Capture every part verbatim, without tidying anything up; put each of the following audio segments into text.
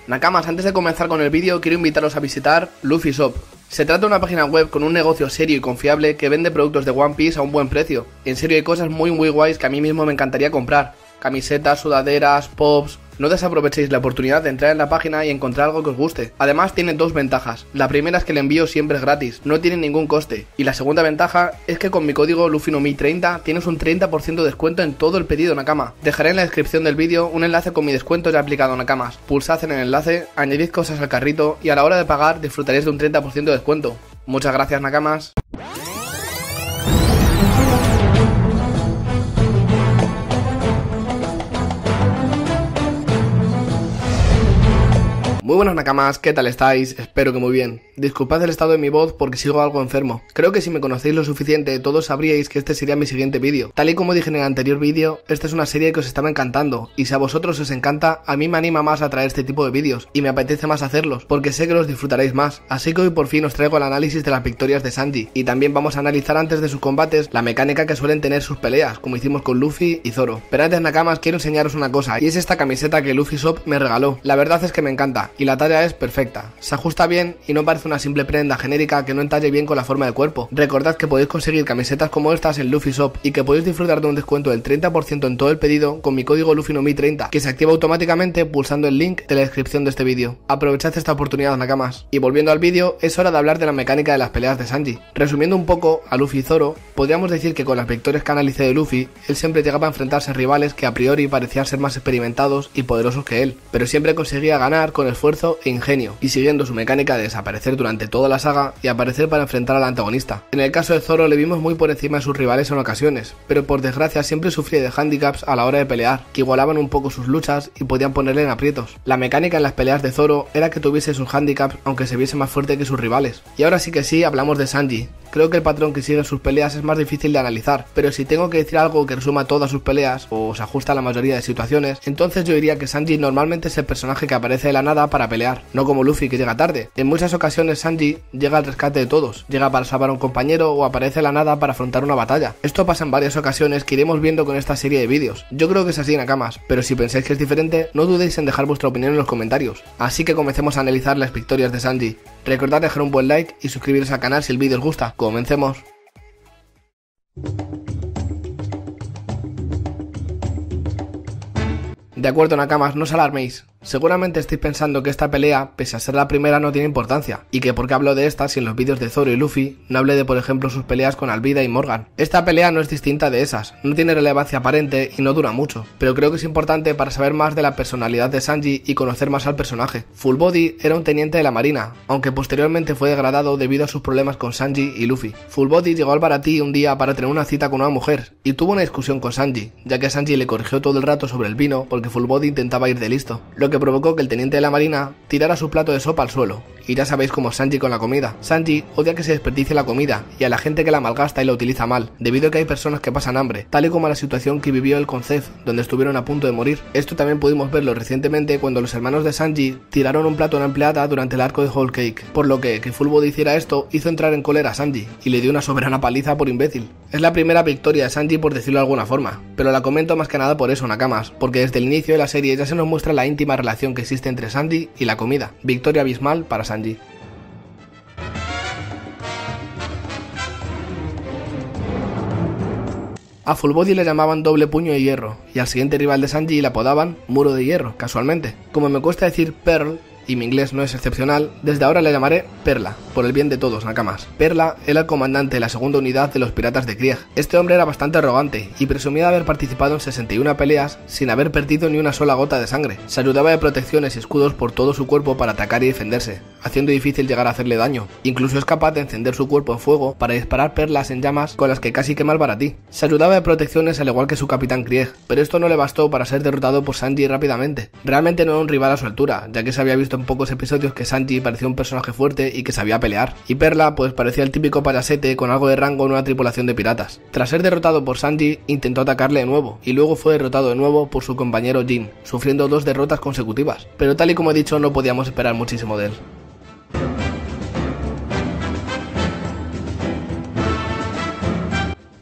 Nakamas, antes de comenzar con el vídeo quiero invitaros a visitar Luffy Shop. Se trata de una página web con un negocio serio y confiable que vende productos de One Piece a un buen precio. En serio hay cosas muy muy guays que a mí mismo me encantaría comprar. Camisetas, sudaderas, pops... No desaprovechéis la oportunidad de entrar en la página y encontrar algo que os guste. Además tiene dos ventajas. La primera es que el envío siempre es gratis, no tiene ningún coste. Y la segunda ventaja es que con mi código Luffy no Mi treinta tienes un treinta por ciento de descuento en todo el pedido, Nakama. Dejaré en la descripción del vídeo un enlace con mi descuento ya aplicado, Nakamas. Pulsad en el enlace, añadid cosas al carrito y a la hora de pagar disfrutaréis de un treinta por ciento de descuento. Muchas gracias, Nakamas. Muy buenas, Nakamas, ¿qué tal estáis? Espero que muy bien. Disculpad el estado de mi voz porque sigo algo enfermo. Creo que si me conocéis lo suficiente todos sabríais que este sería mi siguiente vídeo. Tal y como dije en el anterior vídeo, esta es una serie que os estaba encantando y si a vosotros os encanta, a mí me anima más a traer este tipo de vídeos y me apetece más hacerlos porque sé que los disfrutaréis más. Así que hoy por fin os traigo el análisis de las victorias de Sanji y también vamos a analizar antes de sus combates la mecánica que suelen tener sus peleas, como hicimos con Luffy y Zoro. Pero antes, Nakamas, quiero enseñaros una cosa y es esta camiseta que Luffy Shop me regaló. La verdad es que me encanta y la talla es perfecta, se ajusta bien y no parece una simple prenda genérica que no entalle bien con la forma del cuerpo. Recordad que podéis conseguir camisetas como estas en Luffy Shop y que podéis disfrutar de un descuento del treinta por ciento en todo el pedido con mi código Luffy no Mi treinta, que se activa automáticamente pulsando el link de la descripción de este vídeo. Aprovechad esta oportunidad, Nakamas. Y volviendo al vídeo, es hora de hablar de la mecánica de las peleas de Sanji. Resumiendo un poco a Luffy y Zoro, podríamos decir que con las victorias que analicé de Luffy, él siempre llegaba a enfrentarse a rivales que a priori parecían ser más experimentados y poderosos que él, pero siempre conseguía ganar con esfuerzo e ingenio, y siguiendo su mecánica de desaparecer durante toda la saga y aparecer para enfrentar al antagonista. En el caso de Zoro le vimos muy por encima de sus rivales en ocasiones, pero por desgracia siempre sufría de handicaps a la hora de pelear, que igualaban un poco sus luchas y podían ponerle en aprietos. La mecánica en las peleas de Zoro era que tuviese sus handicaps aunque se viese más fuerte que sus rivales. Y ahora sí que sí, hablamos de Sanji. Creo que el patrón que sigue en sus peleas es más difícil de analizar, pero si tengo que decir algo que resuma todas sus peleas, o se ajusta a la mayoría de situaciones, entonces yo diría que Sanji normalmente es el personaje que aparece de la nada para pelear, no como Luffy que llega tarde. En muchas ocasiones Sanji llega al rescate de todos, llega para salvar a un compañero o aparece de la nada para afrontar una batalla. Esto pasa en varias ocasiones que iremos viendo con esta serie de vídeos. Yo creo que es así, Nakamas, pero si pensáis que es diferente, no dudéis en dejar vuestra opinión en los comentarios. Así que comencemos a analizar las victorias de Sanji. Recordad dejar un buen like y suscribiros al canal si el vídeo os gusta. Comencemos. De acuerdo, Nakamas, no os alarméis. Seguramente estáis pensando que esta pelea, pese a ser la primera, no tiene importancia, y que por qué hablo de esta si en los vídeos de Zoro y Luffy no hablé de por ejemplo sus peleas con Alvida y Morgan. Esta pelea no es distinta de esas, no tiene relevancia aparente y no dura mucho, pero creo que es importante para saber más de la personalidad de Sanji y conocer más al personaje. Full Body era un teniente de la marina, aunque posteriormente fue degradado debido a sus problemas con Sanji y Luffy. Full Body llegó al Baratie un día para tener una cita con una mujer, y tuvo una discusión con Sanji, ya que Sanji le corrigió todo el rato sobre el vino porque Full Body intentaba ir de listo, lo que provocó que el teniente de la marina tirara su plato de sopa al suelo. Y ya sabéis cómo es Sanji con la comida. Sanji odia que se desperdicie la comida y a la gente que la malgasta y la utiliza mal, debido a que hay personas que pasan hambre, tal y como la situación que vivió él con Zef, donde estuvieron a punto de morir. Esto también pudimos verlo recientemente cuando los hermanos de Sanji tiraron un plato a una empleada durante el arco de Whole Cake, por lo que que Full Body hiciera esto hizo entrar en cólera a Sanji y le dio una soberana paliza por imbécil. Es la primera victoria de Sanji por decirlo de alguna forma, pero la comento más que nada por eso, Nakamas, porque desde el inicio de la serie ya se nos muestra la íntima relación que existe entre Sanji y la comida. Victoria abismal para Sanji. A Full Body le llamaban doble puño de hierro, y al siguiente rival de Sanji le apodaban muro de hierro, casualmente. Como me cuesta decir Pearl, y mi inglés no es excepcional, desde ahora le llamaré Perla, por el bien de todos, Nakamas. Perla era el comandante de la segunda unidad de los piratas de Krieg. Este hombre era bastante arrogante y presumía de haber participado en sesenta y una peleas sin haber perdido ni una sola gota de sangre. Se ayudaba de protecciones y escudos por todo su cuerpo para atacar y defenderse, haciendo difícil llegar a hacerle daño. Incluso es capaz de encender su cuerpo en fuego para disparar perlas en llamas con las que casi quema el Baratie. Se ayudaba de protecciones al igual que su capitán Krieg, pero esto no le bastó para ser derrotado por Sanji rápidamente. Realmente no era un rival a su altura, ya que se había visto en pocos episodios que Sanji parecía un personaje fuerte y que sabía pelear, y Perla pues parecía el típico payasete con algo de rango en una tripulación de piratas. Tras ser derrotado por Sanji, intentó atacarle de nuevo, y luego fue derrotado de nuevo por su compañero Jin, sufriendo dos derrotas consecutivas, pero tal y como he dicho no podíamos esperar muchísimo de él.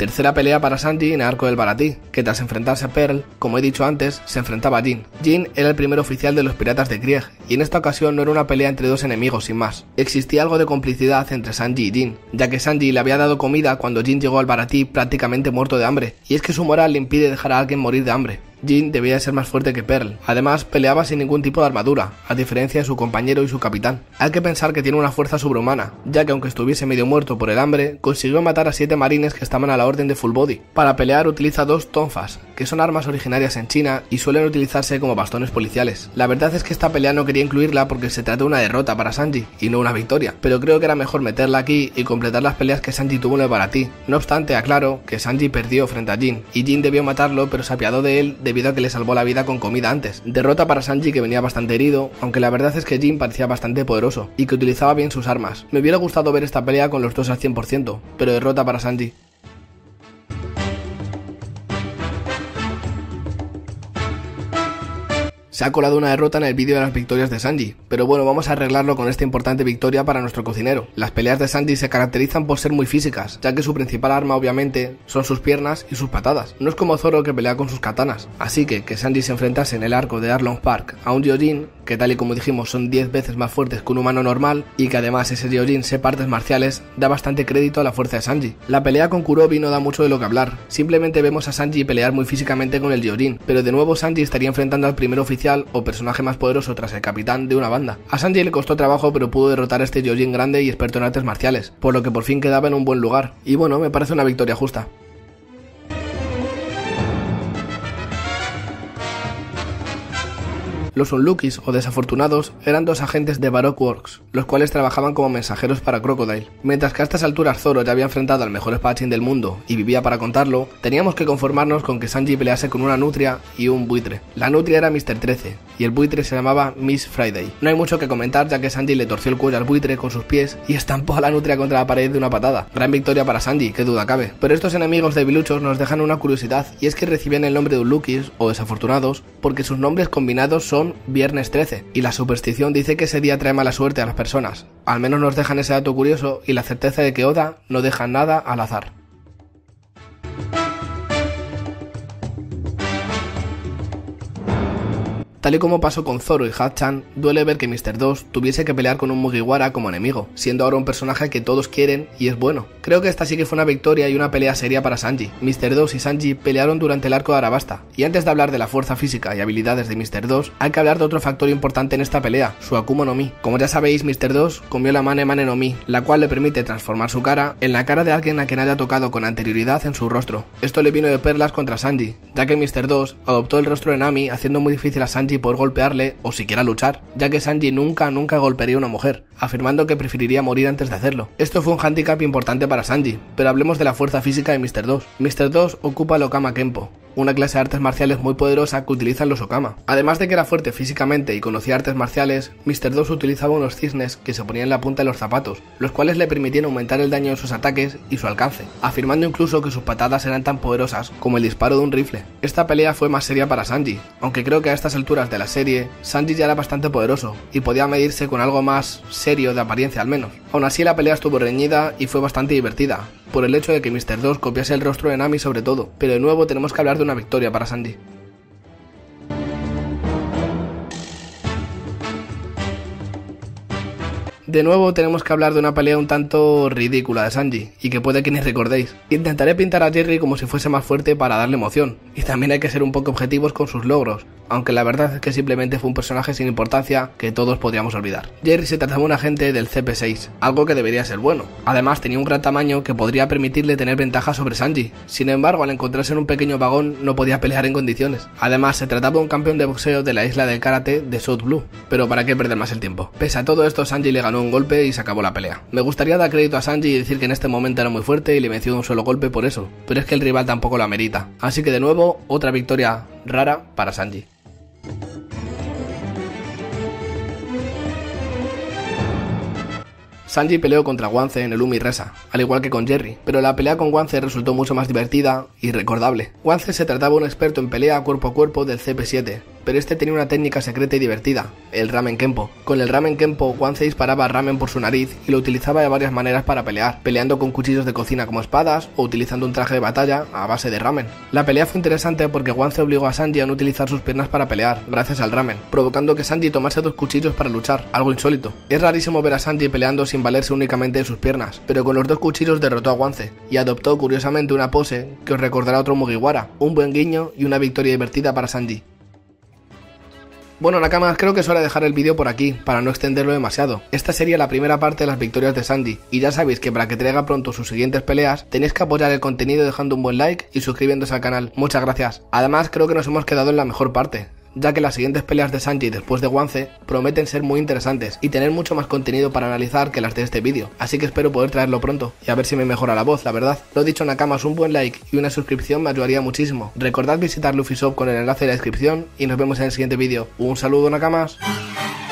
Tercera pelea para Sanji en el arco del Baratie, que tras enfrentarse a Pearl, como he dicho antes, se enfrentaba a Jin. Jin era el primer oficial de los piratas de Krieg, y en esta ocasión no era una pelea entre dos enemigos sin más. Existía algo de complicidad entre Sanji y Jin, ya que Sanji le había dado comida cuando Jin llegó al Baratie prácticamente muerto de hambre, y es que su moral le impide dejar a alguien morir de hambre. Jin debía de ser más fuerte que Pearl. Además, peleaba sin ningún tipo de armadura, a diferencia de su compañero y su capitán. Hay que pensar que tiene una fuerza sobrehumana, ya que aunque estuviese medio muerto por el hambre, consiguió matar a siete marines que estaban a la orden de Full Body. Para pelear utiliza dos tonfas, que son armas originarias en China y suelen utilizarse como bastones policiales. La verdad es que esta pelea no quería incluirla porque se trata de una derrota para Sanji y no una victoria, pero creo que era mejor meterla aquí y completar las peleas que Sanji tuvo en el Baratie. No obstante, aclaro que Sanji perdió frente a Jin, y Jin debió matarlo pero se apiadó de él debido a que le salvó la vida con comida antes. Derrota para Sanji, que venía bastante herido, aunque la verdad es que Jin parecía bastante poderoso y que utilizaba bien sus armas. Me hubiera gustado ver esta pelea con los dos al cien por ciento, pero derrota para Sanji. Se ha colado una derrota en el vídeo de las victorias de Sanji, pero bueno, vamos a arreglarlo con esta importante victoria para nuestro cocinero. Las peleas de Sanji se caracterizan por ser muy físicas, ya que su principal arma obviamente son sus piernas y sus patadas. No es como Zoro, que pelea con sus katanas, así que que Sanji se enfrentase en el arco de Arlong Park a un Gyojin, que tal y como dijimos son diez veces más fuertes que un humano normal, y que además ese Gyojin sepa artes marciales, da bastante crédito a la fuerza de Sanji. La pelea con Kurobi no da mucho de lo que hablar, simplemente vemos a Sanji pelear muy físicamente con el Gyojin, pero de nuevo Sanji estaría enfrentando al primer oficial o personaje más poderoso tras el capitán de una banda. A Sanji le costó trabajo, pero pudo derrotar a este Gyojin grande y experto en artes marciales, por lo que por fin quedaba en un buen lugar, y bueno, me parece una victoria justa. Los Unluckys o desafortunados eran dos agentes de Baroque Works, los cuales trabajaban como mensajeros para Crocodile. Mientras que a estas alturas Zoro ya había enfrentado al mejor espadachín del mundo y vivía para contarlo, teníamos que conformarnos con que Sanji pelease con una nutria y un buitre. La nutria era míster trece y el buitre se llamaba Miss Friday. No hay mucho que comentar, ya que Sanji le torció el cuello al buitre con sus pies y estampó a la nutria contra la pared de una patada. Gran victoria para Sanji, qué duda cabe. Pero estos enemigos debiluchos nos dejan una curiosidad, y es que recibían el nombre de Unluckys o desafortunados porque sus nombres combinados son Viernes trece, y la superstición dice que ese día trae mala suerte a las personas. Al menos nos dejan ese dato curioso y la certeza de que Oda no deja nada al azar. Tal y como pasó con Zoro y Hatchan, duele ver que míster dos tuviese que pelear con un Mugiwara como enemigo, siendo ahora un personaje que todos quieren y es bueno. Creo que esta sí que fue una victoria y una pelea seria para Sanji. míster dos y Sanji pelearon durante el arco de Arabasta, y antes de hablar de la fuerza física y habilidades de míster dos, hay que hablar de otro factor importante en esta pelea, su Akuma no Mi. Como ya sabéis, míster dos comió la Mane Mane no Mi, la cual le permite transformar su cara en la cara de alguien a quien haya tocado con anterioridad en su rostro. Esto le vino de perlas contra Sanji, ya que míster dos adoptó el rostro de Nami, haciendo muy difícil a Sanji poder golpearle o siquiera luchar, ya que Sanji nunca nunca golpearía a una mujer, afirmando que preferiría morir antes de hacerlo. Esto fue un handicap importante para Sanji, pero hablemos de la fuerza física de míster dos. míster dos ocupa el Okama Kenpo, una clase de artes marciales muy poderosa que utilizan los Okama. Además de que era fuerte físicamente y conocía artes marciales, míster dos utilizaba unos cisnes que se ponían en la punta de los zapatos, los cuales le permitían aumentar el daño de sus ataques y su alcance, afirmando incluso que sus patadas eran tan poderosas como el disparo de un rifle. Esta pelea fue más seria para Sanji, aunque creo que a estas alturas de la serie, Sanji ya era bastante poderoso y podía medirse con algo más serio de apariencia al menos. Aún así, la pelea estuvo reñida y fue bastante divertida, por el hecho de que míster dos copiase el rostro de Nami sobre todo, pero de nuevo tenemos que hablar de una victoria para Sanji. De nuevo tenemos que hablar de una pelea un tanto ridícula de Sanji, y que puede que ni recordéis. Intentaré pintar a Jerry como si fuese más fuerte para darle emoción, y también hay que ser un poco objetivos con sus logros, aunque la verdad es que simplemente fue un personaje sin importancia que todos podríamos olvidar. Jerry se trataba de un agente del C P seis, algo que debería ser bueno. Además tenía un gran tamaño que podría permitirle tener ventaja sobre Sanji, sin embargo al encontrarse en un pequeño vagón no podía pelear en condiciones. Además se trataba de un campeón de boxeo de la isla del karate de South Blue, pero para qué perder más el tiempo. Pese a todo esto, Sanji le ganó un golpe y se acabó la pelea. Me gustaría dar crédito a Sanji y decir que en este momento era muy fuerte y le venció de un solo golpe por eso, pero es que el rival tampoco lo amerita. Así que de nuevo, otra victoria rara para Sanji. Sanji peleó contra Guance en el Umi Resa, al igual que con Jerry, pero la pelea con Guance resultó mucho más divertida y recordable. Guance se trataba de un experto en pelea cuerpo a cuerpo del C P siete, pero este tenía una técnica secreta y divertida, el Ramen Kenpo. Con el Ramen Kenpo, Guance disparaba ramen por su nariz y lo utilizaba de varias maneras para pelear, peleando con cuchillos de cocina como espadas o utilizando un traje de batalla a base de ramen. La pelea fue interesante porque Guance obligó a Sanji a no utilizar sus piernas para pelear, gracias al ramen, provocando que Sanji tomase dos cuchillos para luchar, algo insólito. Es rarísimo ver a Sanji peleando sin valerse únicamente de sus piernas, pero con los dos cuchillos derrotó a Guance y adoptó curiosamente una pose que os recordará a otro Mugiwara, un buen guiño y una victoria divertida para Sanji. Bueno, Nakamas, creo que es hora de dejar el vídeo por aquí, para no extenderlo demasiado. Esta sería la primera parte de las victorias de Sanji, y ya sabéis que para que traiga pronto sus siguientes peleas, tenéis que apoyar el contenido dejando un buen like y suscribiéndose al canal. Muchas gracias. Además, creo que nos hemos quedado en la mejor parte, ya que las siguientes peleas de Sanji después de Guance prometen ser muy interesantes y tener mucho más contenido para analizar que las de este vídeo, así que espero poder traerlo pronto y a ver si me mejora la voz, la verdad. Lo dicho, Nakamas, un buen like y una suscripción me ayudaría muchísimo. Recordad visitar Luffy Shop con el enlace en la descripción y nos vemos en el siguiente vídeo. Un saludo, Nakamas.